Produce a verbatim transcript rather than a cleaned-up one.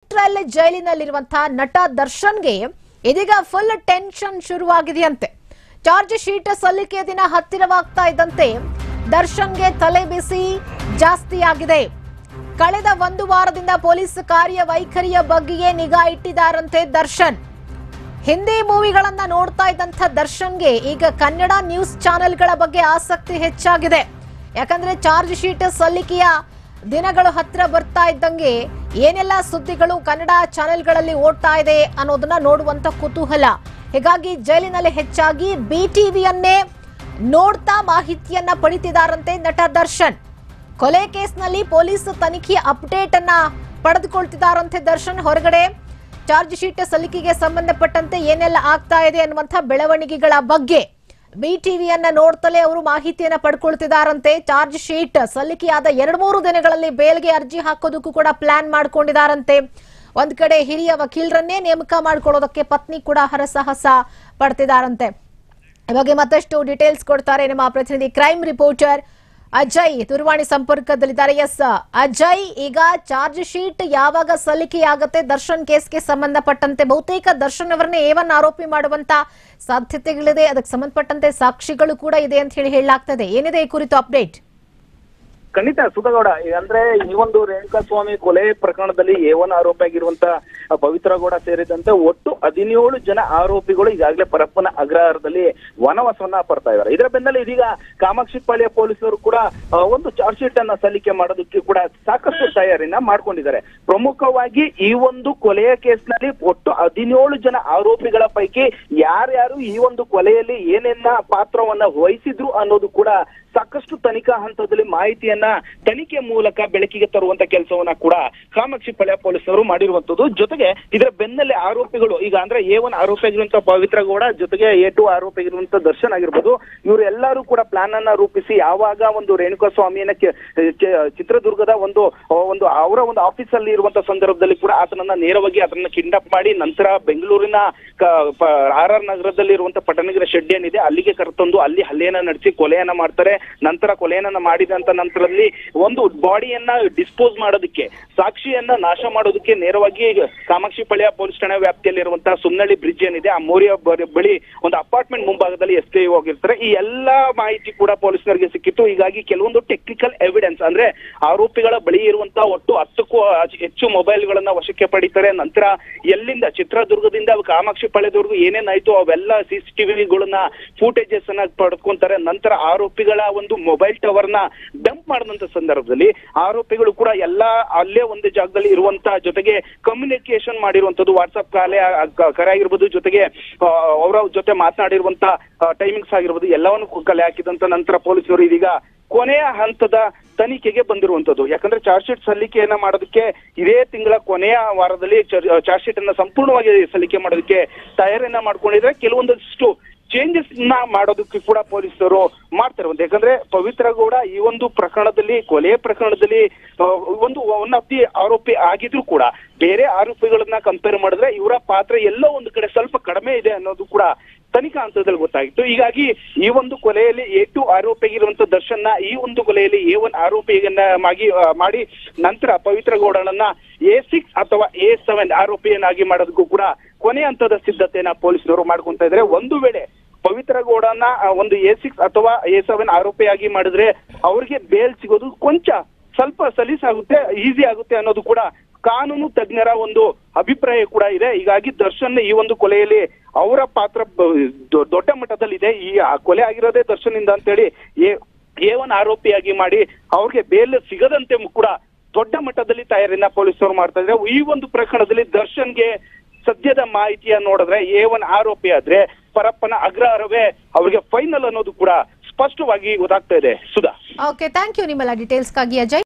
Central ಜೈಲಿನಲ್ಲಿರುವಂತಹ ನಟ ದರ್ಶನ್ಗೆ ಇದೀಗ ಫುಲ್ ಟೆನ್ಷನ್ ಶುರುವಾಗಿದೆಯಂತೆ. ಚಾರ್ಜ್ ಶೀಟ್ ಸಲ್ಲಿಕೆ ದಿನ ಹತ್ತಿರವಾಗ್ತಾ ಇದ್ದಂತೆ ದರ್ಶನ್ಗೆ ತಲೆ ಬಿಸಿ ಜಾಸ್ತಿ ಆಗಿದೆ. ಕಳೆದ ಒಂದು ವಾರದಿಂದ ಪೊಲೀಸ್ ಕಾರ್ಯವೈಖರಿಯ ಬಗ್ಗೆಯೇ ನಿಗಾ ಇಟ್ಟಿದ್ದಾರಂತೆ ದರ್ಶನ್. ಹಿಂದಿ ಮೂವಿಗಳನ್ನ ನೋಡ್ತಾ ಇದ್ದಂತ ದರ್ಶನ್ಗೆ ಈಗ ಕನ್ನಡ ನ್ಯೂಸ್ ಚಾನೆಲ್ಗಳ ಬಗ್ಗೆ ಆಸಕ್ತಿ ಹೆಚ್ಚಾಗಿದೆ. ಯಾಕಂದ್ರೆ ಚಾರ್ಜ್ ಶೀಟ್ ಸಲ್ಲಿಕೆಯ ದಿನಗಳು ಹತ್ರ ಬರ್ತಾ ಇದ್ದಂಗೆ ಏನೆಲ್ಲ ಸುದ್ದಿಗಳು ಕನ್ನಡ ಚಾನೆಲ್ಗಳಲ್ಲಿ ಓಡ್ತಾ ಇದೆ ಅನ್ನೋದನ್ನ ನೋಡುವಂತ ಕುತೂಹಲ. ಹೀಗಾಗಿ ಜೈಲಿನಲ್ಲಿ ಹೆಚ್ಚಾಗಿ ಬಿ ಟಿವಿಯನ್ನೇ ನೋಡ್ತಾ ಮಾಹಿತಿಯನ್ನ ಪಡಿತಿದ್ದಾರಂತೆ ನಟ ದರ್ಶನ್. ಕೊಲೆ ಕೇಸ್ನಲ್ಲಿ ಪೊಲೀಸ್ ತನಿಖೆ ಅಪ್ಡೇಟ್ ಅನ್ನ ಪಡೆದುಕೊಳ್ತಿದ್ದಾರಂತೆ ದರ್ಶನ್. ಹೊರಗಡೆ ಚಾರ್ಜ್ ಶೀಟ್ ಸಲ್ಲಿಕೆಗೆ ಸಂಬಂಧಪಟ್ಟಂತೆ ಏನೆಲ್ಲ ಆಗ್ತಾ ಇದೆ ಅನ್ನುವಂಥ ಬೆಳವಣಿಗೆಗಳ ಬಗ್ಗೆ ಬಿ ಟಿವಿಯನ್ನ ನೋಡ್ತಲೇ ಅವರು ಮಾಹಿತಿಯನ್ನ ಪಡ್ಕೊಳ್ತಿದ್ದಾರಂತೆ. ಚಾರ್ಜ್ ಶೀಟ್ ಸಲ್ಲಿಕೆಯಾದ ಎರಡು ಮೂರು ದಿನಗಳಲ್ಲಿ ಬೇಲ್ಗೆ ಅರ್ಜಿ ಹಾಕೋದಕ್ಕೂ ಕೂಡ ಪ್ಲಾನ್ ಮಾಡ್ಕೊಂಡಿದ್ದಾರಂತೆ. ಒಂದ್ ಕಡೆ ಹಿರಿಯ ವಕೀಲರನ್ನೇ ನೇಮಕ ಮಾಡ್ಕೊಳ್ಳೋದಕ್ಕೆ ಪತ್ನಿ ಕೂಡ ಹರಸಾಹಸ ಪಡ್ತಿದ್ದಾರಂತೆ. ಈ ಬಗ್ಗೆ ಮತ್ತಷ್ಟು ಡೀಟೇಲ್ಸ್ ಕೊಡ್ತಾರೆ ನಮ್ಮ ಪ್ರತಿನಿಧಿ ಕ್ರೈಮ್ ರಿಪೋರ್ಟರ್ ಅಜಯ್ ದೂರವಾಣಿ ಸಂಪರ್ಕದಲ್ಲಿದ್ದಾರೆ. ಎಸ್ ಅಜಯ್, ಈಗ ಚಾರ್ಜ್ ಶೀಟ್ ಯಾವಾಗ ಸಲ್ಲಿಕೆಯಾಗುತ್ತೆ ದರ್ಶನ್ ಕೇಸ್ಗೆ ಸಂಬಂಧಪಟ್ಟಂತೆ? ಬಹುತೇಕ ದರ್ಶನ್ ಅವರನ್ನೇ ಏವನ್ ಆರೋಪಿ ಮಾಡುವಂತ ಸಾಧ್ಯತೆಗಳಿದೆ, ಅದಕ್ಕೆ ಸಂಬಂಧಪಟ್ಟಂತೆ ಸಾಕ್ಷಿಗಳು ಕೂಡ ಇದೆ ಅಂತ ಹೇಳಿ ಹೇಳಲಾಗ್ತದೆ. ಏನಿದೆ ಈ ಕುರಿತು ಅಪ್ಡೇಟ್? ಖಂಡಿತ ಸುಧಗೌಡ, ಅಂದ್ರೆ ಈ ಒಂದು ರೇಣುಕಾಸ್ವಾಮಿ ಕೊಲೆ ಪ್ರಕರಣದಲ್ಲಿ ಎ ಒನ್ ಆರೋಪಿ ಆಗಿರುವಂತ ಪವಿತ್ರ ಗೌಡ ಸೇರಿದಂತೆ ಒಟ್ಟು ಹದಿನೇಳು ಜನ ಆರೋಪಿಗಳು ಈಗಾಗಲೇ ಪರಪ್ಪನ ಅಗ್ರಹಾರದಲ್ಲಿ ವನವಾಸವನ್ನ ಪಡ್ತಾ ಇದ್ದಾರೆ. ಇದರ ಬೆನ್ನಲ್ಲೇ ಇದೀಗ ಕಾಮಾಕ್ಷಿಪಾಳ್ಯ ಪೊಲೀಸರು ಕೂಡ ಒಂದು ಚಾರ್ಜ್ ಶೀಟ್ ಅನ್ನ ಸಲ್ಲಿಕೆ ಮಾಡೋದಕ್ಕೆ ಕೂಡ ಸಾಕಷ್ಟು ತಯಾರಿನ ಮಾಡ್ಕೊಂಡಿದ್ದಾರೆ. ಪ್ರಮುಖವಾಗಿ ಈ ಒಂದು ಕೊಲೆಯ ಕೇಸ್ನಲ್ಲಿ ಒಟ್ಟು ಹದಿನೇಳು ಜನ ಆರೋಪಿಗಳ ಪೈಕಿ ಯಾರ್ಯಾರು ಈ ಒಂದು ಕೊಲೆಯಲ್ಲಿ ಏನೆಲ್ಲ ಪಾತ್ರವನ್ನ ವಹಿಸಿದ್ರು ಅನ್ನೋದು ಕೂಡ ಸಾಕಷ್ಟು ತನಿಖಾ ಹಂತದಲ್ಲಿ ಮಾಹಿತಿಯನ್ನ ತನಿಖೆ ಮೂಲಕ ಬೆಳಕಿಗೆ ತರುವಂತ ಕೆಲಸವನ್ನ ಕೂಡ ಕಾಮಾಕ್ಷಿಪಾಳ್ಯ ಪೊಲೀಸರು ಮಾಡಿರುವಂತದ್ದು. ಜೊತೆಗೆ ಇದರ ಬೆನ್ನಲ್ಲೇ ಆರೋಪಿಗಳು ಈಗ ಅಂದ್ರೆ ಎ ಒನ್ ಆರೋಪಿ ಆಗಿರುವಂತ ಪವಿತ್ರ ಗೌಡ ಜೊತೆಗೆ ಎ ಟು ಆರೋಪಿ ಆಗಿರುವಂತ ದರ್ಶನ್ ಆಗಿರ್ಬೋದು, ಇವರು ಎಲ್ಲರೂ ಕೂಡ ಪ್ಲಾನ್ ಅನ್ನ ರೂಪಿಸಿ ಯಾವಾಗ ಒಂದು ರೇಣುಕಾಸ್ವಾಮಿಯನ್ನ ಚಿತ್ರದುರ್ಗದ ಒಂದು ಒಂದು ಅವರ ಒಂದು ಆಫೀಸ್ ಅಲ್ಲಿ ಇರುವಂತ ಸಂದರ್ಭದಲ್ಲಿ ಕೂಡ ಆತನನ್ನ ನೇರವಾಗಿ ಅದನ್ನ ಕಿಡ್ನಾಪ್ ಮಾಡಿ ನಂತರ ಬೆಂಗಳೂರಿನ ಆರ್ ಆರ್ ನಗರದಲ್ಲಿ ಇರುವಂತ ಪಟ್ಟಣಗಿರಿ ಶೆಡ್ ಏನಿದೆ ಅಲ್ಲಿಗೆ ಕರೆತಂದು ಅಲ್ಲಿ ಹಲ್ಲೆಯನ್ನ ನಡೆಸಿ ಕೊಲೆಯನ್ನ ಮಾಡ್ತಾರೆ. ನಂತರ ಕೊಲೆಯನ್ನ ಮಾಡಿದಂತ ನಂತರದಲ್ಲಿ ಒಂದು ಬಾಡಿಯನ್ನ ಡಿಸ್ಪೋಸ್ ಮಾಡೋದಕ್ಕೆ, ಸಾಕ್ಷಿಯನ್ನ ನಾಶ ಮಾಡೋದಕ್ಕೆ ನೇರವಾಗಿ ಕಾಮಾಕ್ಷಿಪಾಳ್ಯ ಪೊಲೀಸ್ ಠಾಣೆ ವ್ಯಾಪ್ತಿಯಲ್ಲಿ ಇರುವಂತಹ ಸುಮ್ನಳ್ಳಿ ಬ್ರಿಡ್ಜ್ ಏನಿದೆ ಆ ಮೋರಿಯ ಬಳಿ ಒಂದು ಅಪಾರ್ಟ್ಮೆಂಟ್ ಮುಂಭಾಗದಲ್ಲಿ ಎಸ್ ಟಿ ಹೋಗಿರ್ತಾರೆ. ಈ ಎಲ್ಲಾ ಮಾಹಿತಿ ಕೂಡ ಪೊಲೀಸರಿಗೆ ಸಿಕ್ಕಿತ್ತು. ಹೀಗಾಗಿ ಕೆಲವೊಂದು ಟೆಕ್ನಿಕಲ್ ಎವಿಡೆನ್ಸ್ ಅಂದ್ರೆ ಆರೋಪಿಗಳ ಬಳಿ ಇರುವಂತಹ ಒಟ್ಟು ಹತ್ತಕ್ಕೂ ಹೆಚ್ಚು ಮೊಬೈಲ್ ಗಳನ್ನ ವಶಕ್ಕೆ ಪಡಿತಾರೆ. ನಂತರ ಎಲ್ಲಿಂದ ಚಿತ್ರದುರ್ಗದಿಂದ ಕಾಮಾಕ್ಷಿಪಾಳ್ಯದವರೆಗೂ ಏನೇನಾಯ್ತು ಅವೆಲ್ಲ ಸಿಸಿಟಿವಿಗಳನ್ನ ಫೂಟೇಜಸ್ ಅನ್ನ ಪಡ್ಕೊಂತಾರೆ. ನಂತರ ಆರೋಪಿಗಳ ಒಂದು ಮೊಬೈಲ್ ಟವರ್ ನ ಡಂಪ್ ಮಾಡಿದಂತ ಸಂದರ್ಭದಲ್ಲಿ ಆರೋಪಿಗಳು ಕೂಡ ಎಲ್ಲಾ ಅಲ್ಲೇ ಒಂದು ಜಾಗದಲ್ಲಿ ಇರುವಂತಹ ಜೊತೆಗೆ ಕಮ್ಯುನಿಕೇಶನ್ ಮಾಡಿರುವಂತದ್ದು ವಾಟ್ಸ್ಆಪ್ ಕಾಲೆ ಕರೆ ಆಗಿರ್ಬೋದು, ಜೊತೆಗೆ ಅವರ ಜೊತೆ ಮಾತನಾಡಿರುವಂತ ಟೈಮಿಂಗ್ಸ್ ಆಗಿರ್ಬೋದು ಎಲ್ಲವನ್ನು ಕಲೆ ಹಾಕಿದಂತ ನಂತರ ಪೊಲೀಸರು ಇದೀಗ ಕೊನೆಯ ಹಂತದ ತನಿಖೆಗೆ ಬಂದಿರುವಂತದ್ದು. ಯಾಕಂದ್ರೆ ಚಾರ್ಜ್ ಶೀಟ್ ಸಲ್ಲಿಕೆಯನ್ನ ಮಾಡೋದಕ್ಕೆ ಇದೇ ತಿಂಗಳ ಕೊನೆಯ ವಾರದಲ್ಲಿ ಚಾರ್ಜ್ ಶೀಟ್ ಅನ್ನ ಸಂಪೂರ್ಣವಾಗಿ ಸಲ್ಲಿಕೆ ಮಾಡೋದಕ್ಕೆ ತಯಾರಿಯನ್ನ ಮಾಡ್ಕೊಂಡಿದ್ರೆ ಕೆಲವೊಂದಷ್ಟು ಚೇಂಜಸ್ ನ ಮಾಡೋದಕ್ಕೆ ಕೂಡ ಪೊಲೀಸರು ಮಾಡ್ತಿರುವಂತ. ಯಾಕಂದ್ರೆ ಪವಿತ್ರ ಗೌಡ ಈ ಒಂದು ಪ್ರಕರಣದಲ್ಲಿ ಕೊಲೆ ಪ್ರಕರಣದಲ್ಲಿ ಒಂದು ಒನ್ ಆಫ್ ದಿ ಆರೋಪಿ ಆಗಿದ್ರು ಕೂಡ ಬೇರೆ ಆರೋಪಿಗಳನ್ನ ಕಂಪೇರ್ ಮಾಡಿದ್ರೆ ಇವರ ಪಾತ್ರ ಎಲ್ಲೋ ಒಂದು ಕಡೆ ಸ್ವಲ್ಪ ಕಡಿಮೆ ಇದೆ ಅನ್ನೋದು ಕೂಡ ತನಿಖಾ ಹಂತದಲ್ಲಿ ಗೊತ್ತಾಗಿತ್ತು. ಹೀಗಾಗಿ ಈ ಒಂದು ಕೊಲೆಯಲ್ಲಿ ಎ ಟು ಆರೋಪಿ ಆಗಿರುವಂತ ದರ್ಶನ್ ನ ಈ ಒಂದು ಕೊಲೆಯಲ್ಲಿ ಎ ಒನ್ ಆರೋಪಿಯನ್ನ ಮಾಡಿ ನಂತರ ಪವಿತ್ರ ಗೌಡನನ್ನ ಎ ಸಿಕ್ಸ್ ಅಥವಾ ಎ ಸೆವೆನ್ ಆರೋಪಿಯನ್ನಾಗಿ ಮಾಡೋದಕ್ಕೂ ಕೂಡ ಕೊನೆ ಹಂತದ ಸಿದ್ಧತೆಯನ್ನ ಪೊಲೀಸರು ಮಾಡ್ಕೊಂತ ಇದ್ರೆ ಒಂದು ವೇಳೆ ಪವಿತ್ರ ಗೌಡನ ಒಂದು ಎ ಸಿಕ್ಸ್ ಅಥವಾ ಎ ಸೆವೆನ್ ಆರೋಪಿಯಾಗಿ ಮಾಡಿದ್ರೆ ಅವ್ರಿಗೆ ಬೇಲ್ ಸಿಗೋದು ಕೊಂಚ ಸ್ವಲ್ಪ ಸಲೀಸಾಗುತ್ತೆ, ಈಸಿ ಆಗುತ್ತೆ ಅನ್ನೋದು ಕೂಡ ಕಾನೂನು ತಜ್ಞರ ಒಂದು ಅಭಿಪ್ರಾಯ ಕೂಡ ಇದೆ. ಹೀಗಾಗಿ ದರ್ಶನ್ ಈ ಒಂದು ಕೊಲೆಯಲ್ಲಿ ಅವರ ಪಾತ್ರ ದೊಡ್ಡ ಮಟ್ಟದಲ್ಲಿ ಇದೆ. ಈ ಕೊಲೆ ಆಗಿರೋದೇ ದರ್ಶನ್ ಇಂದ ಅಂತೇಳಿ ಎ ಒನ್ ಆರೋಪಿಯಾಗಿ ಮಾಡಿ ಅವ್ರಿಗೆ ಬೇಲ್ ಸಿಗದಂತೆ ಕೂಡ ದೊಡ್ಡ ಮಟ್ಟದಲ್ಲಿ ತಯಾರಿನ ಪೊಲೀಸರು ಮಾಡ್ತಾ ಇದ್ರೆ. ಈ ಒಂದು ಪ್ರಕರಣದಲ್ಲಿ ದರ್ಶನ್ಗೆ ಸದ್ಯದ ಮಾಹಿತಿಯ ನೋಡಿದ್ರೆ ಎ ಒನ್ ಆರೋಪಿ ಆದ್ರೆ ಪರಪ್ಪನ ಅಗ್ರಹಾರವೇ ಅವರಿಗೆ ಫೈನಲ್ ಅನ್ನೋದು ಕೂಡ ಸ್ಪಷ್ಟವಾಗಿ ಗೊತ್ತಾಗ್ತಾ ಇದೆ. ಸುಧಾ, ಓಕೆ, ಥ್ಯಾಂಕ್ ಯು ನಿಮ್ಮೆಲ್ಲ ಡೀಟೇಲ್ಸ್ಗಾಗಿ ಅಜಯ್.